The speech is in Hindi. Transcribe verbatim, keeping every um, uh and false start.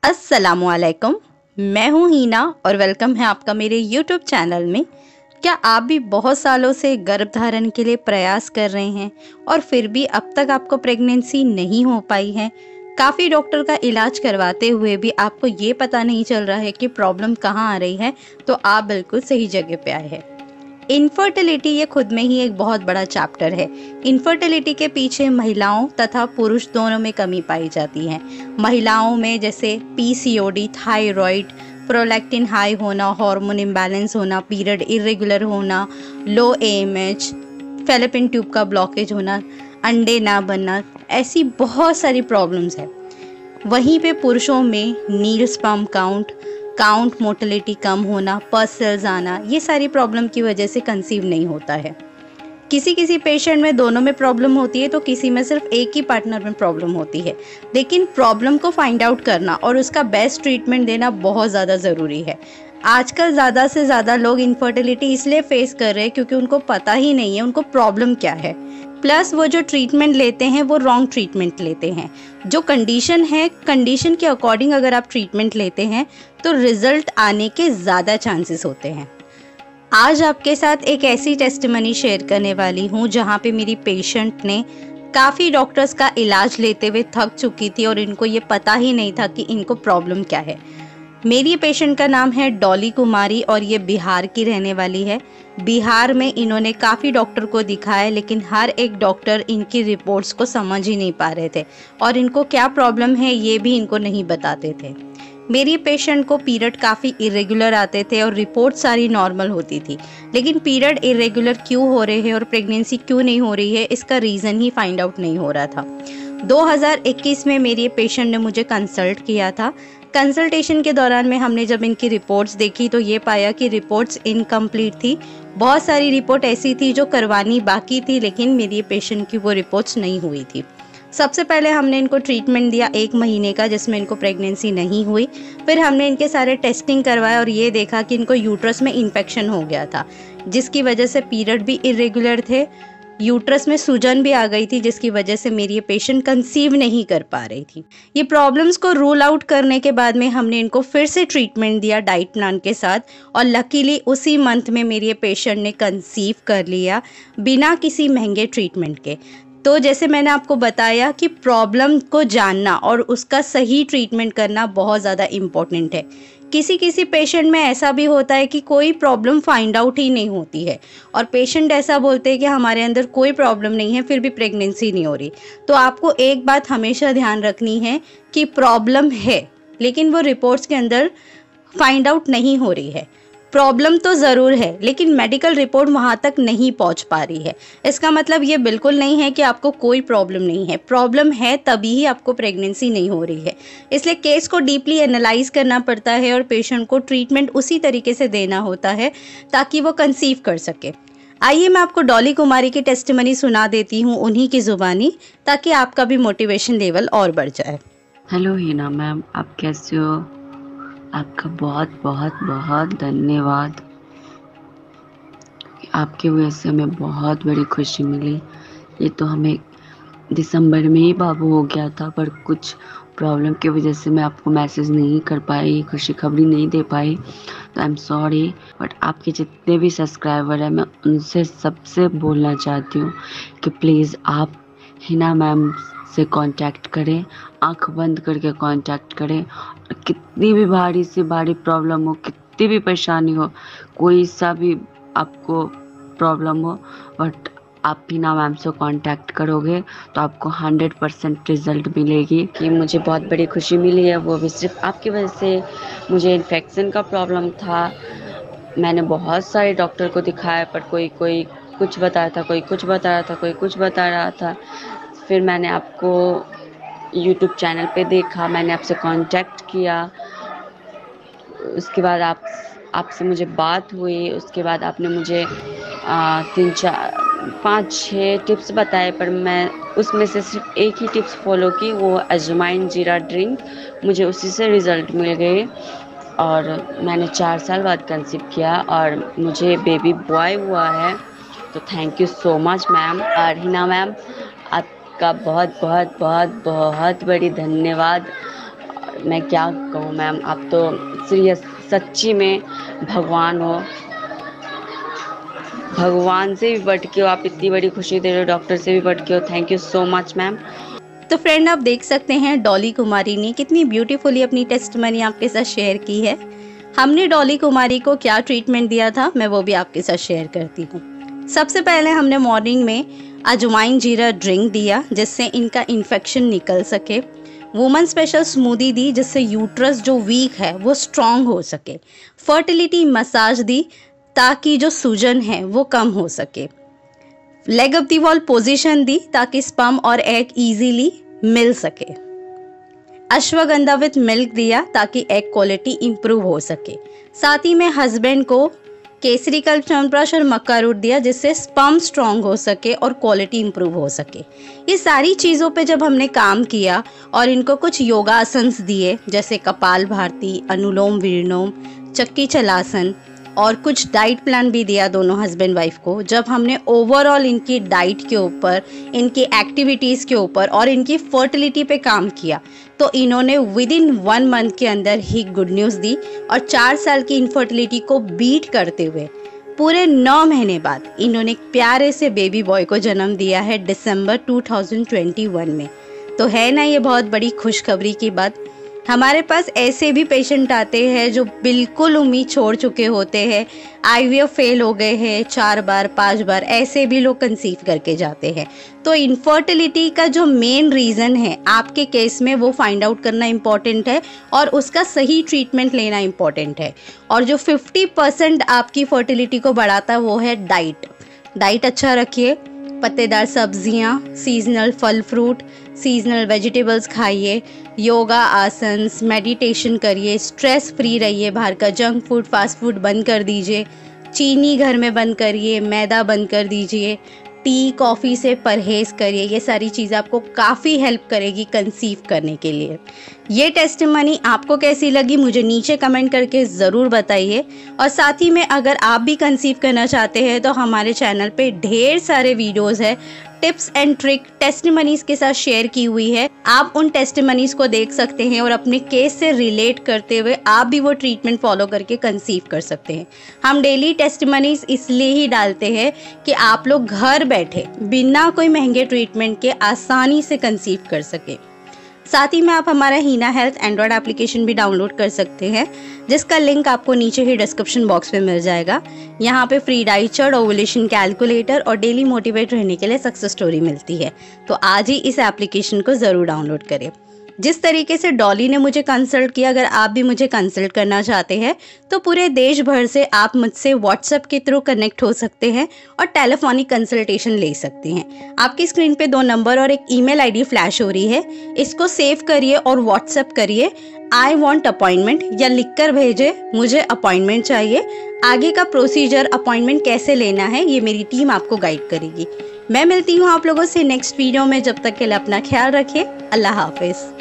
अस्सलामुअलैकुम। मैं हूँ हीना और वेलकम है आपका मेरे यूट्यूब चैनल में। क्या आप भी बहुत सालों से गर्भधारण के लिए प्रयास कर रहे हैं और फिर भी अब तक आपको प्रेगनेंसी नहीं हो पाई है? काफ़ी डॉक्टर का इलाज करवाते हुए भी आपको ये पता नहीं चल रहा है कि प्रॉब्लम कहाँ आ रही है, तो आप बिल्कुल सही जगह पे आए हैं। इनफर्टिलिटी ये खुद में ही एक बहुत बड़ा चैप्टर है। इनफर्टिलिटी के पीछे महिलाओं तथा पुरुष दोनों में कमी पाई जाती है। महिलाओं में जैसे पीसीओडी, थायराइड, प्रोलैक्टिन हाई होना, हार्मोन इम्बैलेंस होना, पीरियड इरेगुलर होना, लो एएमएच, फेलोपियन ट्यूब का ब्लॉकेज होना, अंडे ना बनना, ऐसी बहुत सारी प्रॉब्लम्स है। वहीं पे पुरुषों में nil sperm count count motility कम होना, पर्स सेल्स आना, ये सारी प्रॉब्लम की वजह से कंसीव नहीं होता है। किसी किसी पेशेंट में दोनों में प्रॉब्लम होती है, तो किसी में सिर्फ एक ही पार्टनर में प्रॉब्लम होती है। लेकिन प्रॉब्लम को फाइंड आउट करना और उसका बेस्ट ट्रीटमेंट देना बहुत ज़्यादा ज़रूरी है। आजकल ज़्यादा से ज़्यादा लोग इनफर्टिलिटी इसलिए फेस कर रहे हैं क्योंकि उनको पता ही नहीं है उनको प्रॉब्लम क्या है। प्लस वो जो ट्रीटमेंट लेते हैं वो रॉन्ग ट्रीटमेंट लेते हैं। जो कंडीशन है, कंडीशन के अकॉर्डिंग अगर आप ट्रीटमेंट लेते हैं तो रिजल्ट आने के ज़्यादा चांसेस होते हैं। आज आपके साथ एक ऐसी टेस्टिमनी शेयर करने वाली हूँ जहाँ पे मेरी पेशेंट ने काफ़ी डॉक्टर्स का इलाज लेते हुए थक चुकी थी और इनको ये पता ही नहीं था कि इनको प्रॉब्लम क्या है। मेरी पेशेंट का नाम है डॉली कुमारी और ये बिहार की रहने वाली है। बिहार में इन्होंने काफ़ी डॉक्टर को दिखाया, लेकिन हर एक डॉक्टर इनकी रिपोर्ट्स को समझ ही नहीं पा रहे थे और इनको क्या प्रॉब्लम है ये भी इनको नहीं बताते थे। मेरी पेशेंट को पीरियड काफ़ी इरेगुलर आते थे और रिपोर्ट सारी नॉर्मल होती थी, लेकिन पीरियड इरेगुलर क्यों हो रहे हैं और प्रेगनेंसी क्यों नहीं हो रही है, इसका रीज़न ही फाइंड आउट नहीं हो रहा था। दो हज़ार इक्कीस में मेरी पेशेंट ने मुझे कंसल्ट किया था। कंसल्टेशन के दौरान में हमने जब इनकी रिपोर्ट्स देखी तो ये पाया कि रिपोर्ट्स इनकम्प्लीट थी। बहुत सारी रिपोर्ट ऐसी थी जो करवानी बाकी थी, लेकिन मेरी पेशेंट की वो रिपोर्ट्स नहीं हुई थी। सबसे पहले हमने इनको ट्रीटमेंट दिया एक महीने का, जिसमें इनको प्रेगनेंसी नहीं हुई। फिर हमने इनके सारे टेस्टिंग करवाए और ये देखा कि इनको यूट्रस में इन्फेक्शन हो गया था, जिसकी वजह से पीरियड भी इरेगुलर थे, यूट्रस में सूजन भी आ गई थी, जिसकी वजह से मेरी ये पेशेंट कंसीव नहीं कर पा रही थी। ये प्रॉब्लम्स को रूल आउट करने के बाद में हमने इनको फिर से ट्रीटमेंट दिया डाइट प्लान के साथ और लकीली उसी मंथ में मेरी ये पेशेंट ने कंसीव कर लिया बिना किसी महंगे ट्रीटमेंट के। तो जैसे मैंने आपको बताया कि प्रॉब्लम को जानना और उसका सही ट्रीटमेंट करना बहुत ज़्यादा इम्पोर्टेंट है। किसी किसी पेशेंट में ऐसा भी होता है कि कोई प्रॉब्लम फाइंड आउट ही नहीं होती है और पेशेंट ऐसा बोलते हैं कि हमारे अंदर कोई प्रॉब्लम नहीं है, फिर भी प्रेगनेंसी नहीं हो रही। तो आपको एक बात हमेशा ध्यान रखनी है कि प्रॉब्लम है, लेकिन वो रिपोर्ट्स के अंदर फाइंड आउट नहीं हो रही है। प्रॉब्लम तो ज़रूर है, लेकिन मेडिकल रिपोर्ट वहाँ तक नहीं पहुँच पा रही है। इसका मतलब ये बिल्कुल नहीं है कि आपको कोई प्रॉब्लम नहीं है। प्रॉब्लम है तभी ही आपको प्रेगनेंसी नहीं हो रही है। इसलिए केस को डीपली एनालाइज करना पड़ता है और पेशेंट को ट्रीटमेंट उसी तरीके से देना होता है ताकि वो कंसीव कर सके। आइए मैं आपको डॉली कुमारी की टेस्टिमनी सुना देती हूँ उन्हीं की ज़ुबानी, ताकि आपका भी मोटिवेशन लेवल और बढ़ जाए। हेलो हीना मैम, आप कैसे हो? आपका बहुत बहुत बहुत धन्यवाद। आपकी वजह से हमें बहुत बड़ी खुशी मिली। ये तो हमें दिसंबर में ही बाबू हो गया था, पर कुछ प्रॉब्लम की वजह से मैं आपको मैसेज नहीं कर पाई, खुशखबरी नहीं दे पाई, तो आई एम सॉरी। बट आपके जितने भी सब्सक्राइबर हैं, मैं उनसे सबसे बोलना चाहती हूँ कि प्लीज़ आप हिना मैम से कांटेक्ट करें, आंख बंद करके कांटेक्ट करें। कितनी भी भारी से भारी प्रॉब्लम हो, कितनी भी परेशानी हो, कोई सा भी आपको प्रॉब्लम हो, बट आप हिना मैम से कांटेक्ट करोगे तो आपको हंड्रेड परसेंट रिज़ल्ट मिलेगी। कि मुझे बहुत बड़ी खुशी मिली है, वो भी सिर्फ आपकी वजह से। मुझे इन्फेक्शन का प्रॉब्लम था, मैंने बहुत सारे डॉक्टर को दिखाया, पर कोई कोई कुछ बता रहा था, कोई कुछ बता रहा था, कोई कुछ बता रहा था। फिर मैंने आपको यूट्यूब चैनल पे देखा, मैंने आपसे कांटेक्ट किया, उसके बाद आप आपसे मुझे बात हुई। उसके बाद आपने मुझे आ, तीन चार पाँच छः टिप्स बताए, पर मैं उसमें से सिर्फ एक ही टिप्स फॉलो की, वो अजवाइन जीरा ड्रिंक। मुझे उसी से रिज़ल्ट मिल गए और मैंने चार साल बाद कंसीव किया और मुझे बेबी बॉय हुआ है। तो thank you so much ma'am. और हिना मैम, आपका बहुत बहुत बहुत बहुत बड़ी धन्यवाद। मैं क्या कहूँ मैम, आप तो सीरियस सच्ची में भगवान हो, भगवान से भी बढ़ के हो, आप इतनी बड़ी खुशी दे रहे हो, डॉक्टर से भी बढ़ के हो। Thank you so much ma'am. तो फ्रेंड, आप देख सकते हैं डॉली कुमारी ने कितनी ब्यूटीफुली अपनी टेस्टमनी आपके साथ शेयर की है। हमने डॉली कुमारी को क्या ट्रीटमेंट दिया था, मैं वो भी आपके साथ शेयर करती हूँ। सबसे पहले हमने मॉर्निंग में अजवाइन जीरा ड्रिंक दिया जिससे इनका इन्फेक्शन निकल सके। वुमन स्पेशल स्मूदी दी जिससे यूट्रस जो वीक है वो स्ट्रॉन्ग हो सके। फर्टिलिटी मसाज दी ताकि जो सूजन है वो कम हो सके। Leg off the wall position दी ताकि स्पर्म और एग इजीली मिल सके। अश्वगंधा विथ मिल्क दिया ताकि एग क्वालिटी इंप्रूव हो सके। साथ ही में हस्बैंड को केसरी कल्प च्यवनप्राश और मक्का रूट दिया जिससे स्पर्म स्ट्रॉन्ग हो सके और क्वालिटी इंप्रूव हो सके। ये सारी चीज़ों पे जब हमने काम किया और इनको कुछ योगासन्स दिए जैसे कपाल भारती, अनुलोम विलोम, चक्की चलासन और कुछ डाइट प्लान भी दिया दोनों हस्बैंड वाइफ को। जब हमने ओवरऑल इनकी डाइट के ऊपर, इनकी एक्टिविटीज़ के ऊपर और इनकी फर्टिलिटी पे काम किया तो इन्होंने विद इन वन मंथ के अंदर ही गुड न्यूज़ दी और चार साल की इनफर्टिलिटी को बीट करते हुए पूरे नौ महीने बाद इन्होंने एक प्यारे से बेबी बॉय को जन्म दिया है December two thousand twenty one में। तो है ना ये बहुत बड़ी खुशखबरी की बात। हमारे पास ऐसे भी पेशेंट आते हैं जो बिल्कुल उम्मीद छोड़ चुके होते हैं, आईवीएफ फेल हो गए हैं चार बार पांच बार, ऐसे भी लोग कंसीव करके जाते हैं। तो इनफर्टिलिटी का जो मेन रीज़न है आपके केस में वो फाइंड आउट करना इम्पॉर्टेंट है और उसका सही ट्रीटमेंट लेना इम्पॉर्टेंट है। और जो फिफ्टी परसेंट आपकी फर्टिलिटी को बढ़ाता है वो है डाइट। डाइट अच्छा रखिए, पत्तेदार सब्जियां, सीजनल फल फ्रूट, सीजनल वेजिटेबल्स खाइए, योगा आसन्स, मेडिटेशन करिए, स्ट्रेस फ्री रहिए, बाहर का जंक फूड फास्ट फूड बंद कर दीजिए, चीनी घर में बंद करिए, मैदा बंद कर दीजिए, टी कॉफ़ी से परहेज़ करिए। ये सारी चीज़ें आपको काफ़ी हेल्प करेगी कंसीव करने के लिए। ये टेस्टिमनी आपको कैसी लगी मुझे नीचे कमेंट करके ज़रूर बताइए। और साथ ही में अगर आप भी कंसीव करना चाहते हैं तो हमारे चैनल पे ढेर सारे वीडियोस है, टिप्स एंड ट्रिक टेस्टिमनीज़ के साथ शेयर की हुई है। आप उन टेस्टिमनीज़ को देख सकते हैं और अपने केस से रिलेट करते हुए आप भी वो ट्रीटमेंट फॉलो करके कंसीव कर सकते हैं। हम डेली टेस्टिमनीज़ इसलिए ही डालते हैं कि आप लोग घर बैठे बिना कोई महंगे ट्रीटमेंट के आसानी से कंसीव कर सके। साथ ही में आप हमारा हीना हेल्थ एंड्रॉयड एप्लीकेशन भी डाउनलोड कर सकते हैं जिसका लिंक आपको नीचे ही डिस्क्रिप्शन बॉक्स में मिल जाएगा। यहाँ पे free diet chart, ovulation calculator और डेली मोटिवेट रहने के लिए सक्सेस स्टोरी मिलती है। तो आज ही इस एप्लीकेशन को ज़रूर डाउनलोड करें। जिस तरीके से डॉली ने मुझे कंसल्ट किया, अगर आप भी मुझे कंसल्ट करना चाहते हैं तो पूरे देश भर से आप मुझसे व्हाट्सएप के थ्रू कनेक्ट हो सकते हैं और टेलीफोनिक कंसल्टेशन ले सकते हैं। आपकी स्क्रीन पे दो नंबर और एक ईमेल आईडी फ्लैश हो रही है, इसको सेव करिए और व्हाट्सएप करिए आई वॉन्ट अपॉइंटमेंट या लिख कर भेजे मुझे अपॉइंटमेंट चाहिए। आगे का प्रोसीजर अपॉइंटमेंट कैसे लेना है ये मेरी टीम आपको गाइड करेगी। मैं मिलती हूँ आप लोगों से नेक्स्ट वीडियो में। जब तक के लिए अपना ख्याल रखिए। अल्लाह हाफिज़।